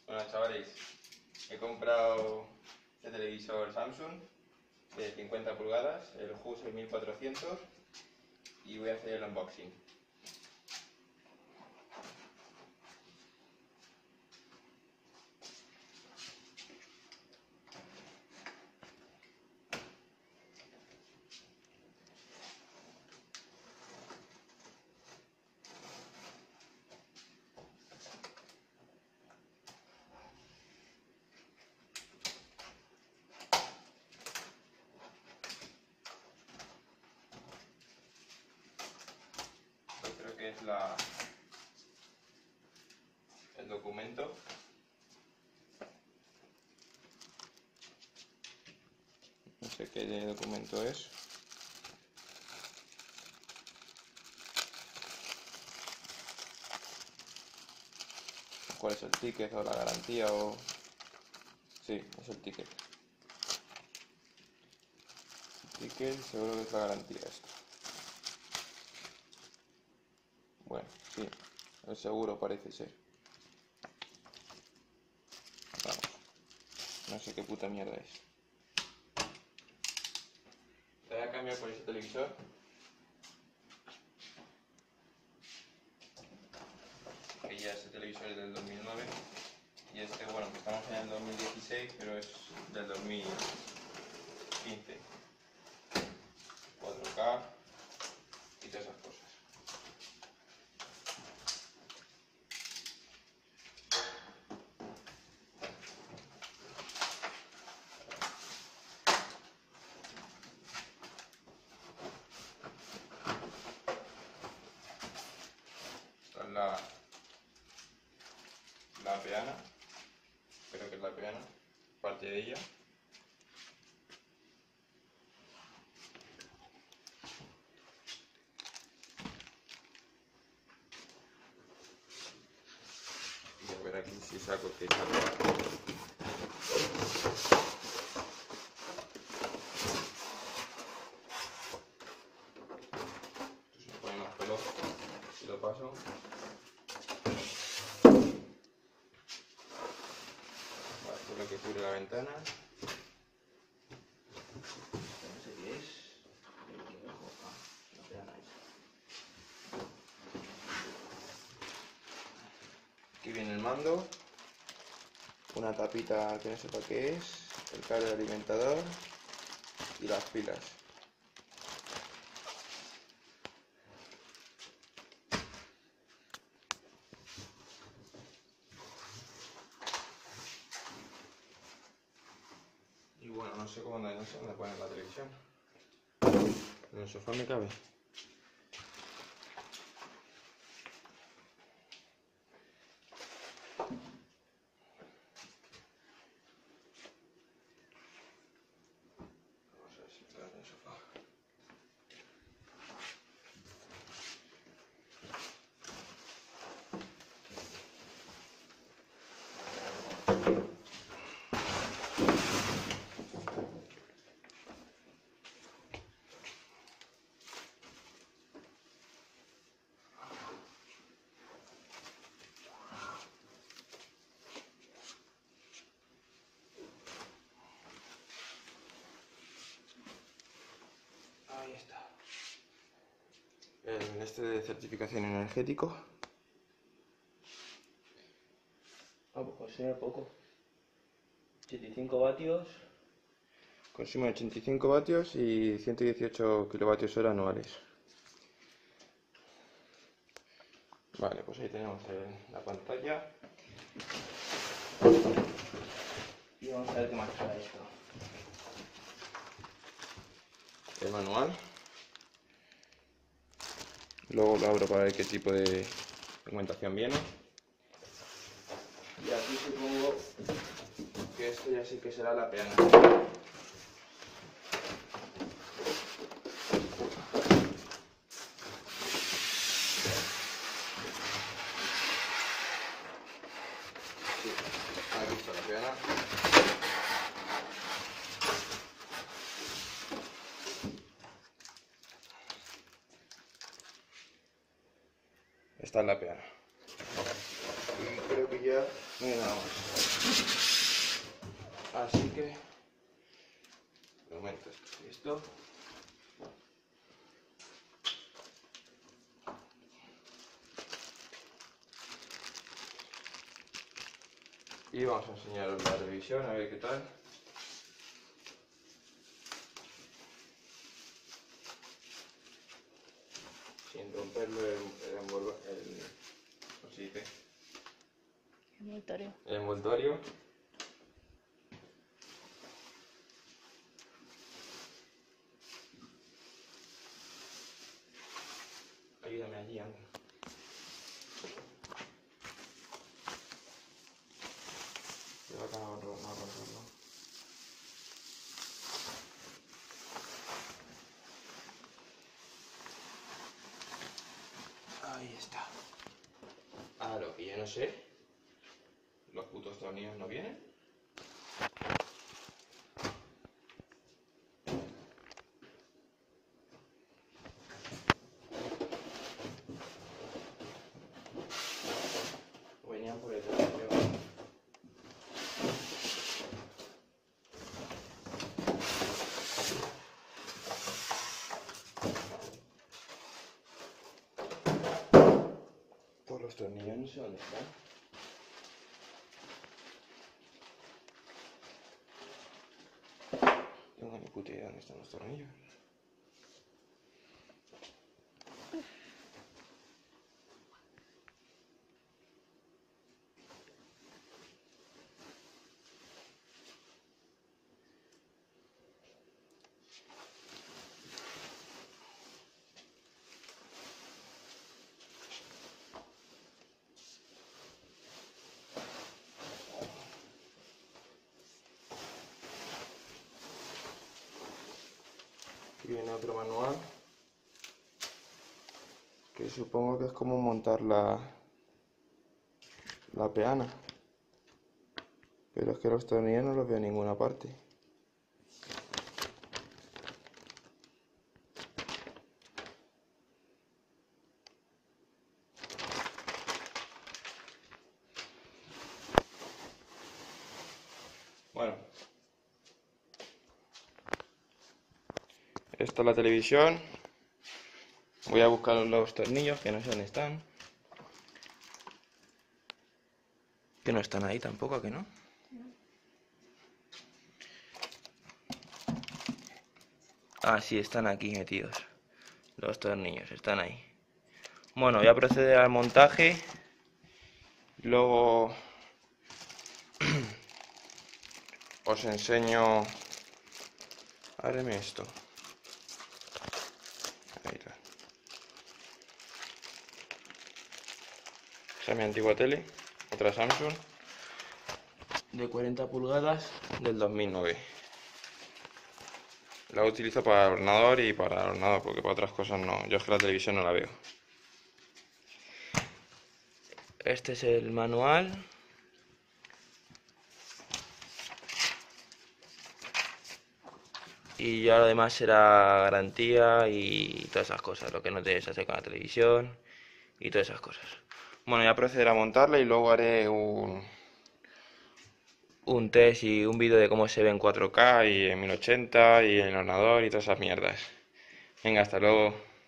Bueno, chavales, he comprado este televisor Samsung de 50 pulgadas, el HU6400, y voy a hacer el unboxing. Creo que es el documento. No sé qué documento es. ¿Cuál es el ticket o la garantía o...? Sí, es el ticket. El ticket seguro que es la garantía esto. Bueno, sí, el seguro parece ser. Vamos, no sé qué puta mierda es. Te voy a cambiar por ese televisor. Que ya este televisor es del 2009. Y este, bueno, que estamos en el 2016, pero es del 2015. 4K y todas esas cosas. Esta es la peana, creo que es la peana, parte de ella. Y a ver aquí si saco que saco. Esto se me pone más pelo si lo paso. Vale, esto es lo que cubre la ventana. No sé qué es. La peana esa. Aquí viene el mando. Una tapita que no sé para qué es. El cable de alimentador. Y las pilas. Y bueno, no sé dónde poner la televisión. En el sofá me cabe. Vamos a ver si está en el sofá. Ahí está. El este de certificación energético. Ah, pues consume poco. 85 vatios. Consume 85 vatios y 118 kilovatios hora anuales. Vale, pues ahí tenemos la pantalla. Y vamos a ver qué más trae esto. El manual. Luego lo abro para ver qué tipo de documentación viene. Y aquí supongo que esto ya sí que será la peana. Sí, aquí está la peana. Esta es la peana. Y creo que ya no hay nada más. Así que, de momento esto listo. Y vamos a enseñaros la televisión, a ver qué tal. Sin romperlo ¿cómo se dice? Envoltorio. El envoltorio. Ayúdame allí, anda. Lleva acá no romperlo. Ahí está. Ah, lo que yo no sé. Los putos tornillos no vienen. Venían por detrás, creo. Por los tornillos no sé dónde están. No tengo ni puta idea dónde están los tornillos. Aquí viene otro manual, que supongo que es como montar la peana. Pero es que los tornillos no los veo en ninguna parte. Bueno. Esta es la televisión. Voy a buscar los tornillos, que no sé dónde están. Que no están ahí tampoco, ¿a que no? Ah, sí, están aquí metidos. Los tornillos, están ahí. Bueno, voy a proceder al montaje. Luego os enseño. Ábreme esto. Ahí está. Esa es mi antigua tele, otra Samsung de 40 pulgadas del 2009. La utilizo para el ordenador y para el ordenador, porque para otras cosas no. Yo es que la televisión no la veo. Este es el manual. Y ya lo demás será garantía y todas esas cosas, lo que no debes hacer con la televisión y todas esas cosas. Bueno, ya procederé a montarla y luego haré un test y un vídeo de cómo se ve en 4K y en 1080 y en el ordenador y todas esas mierdas. Venga, hasta luego.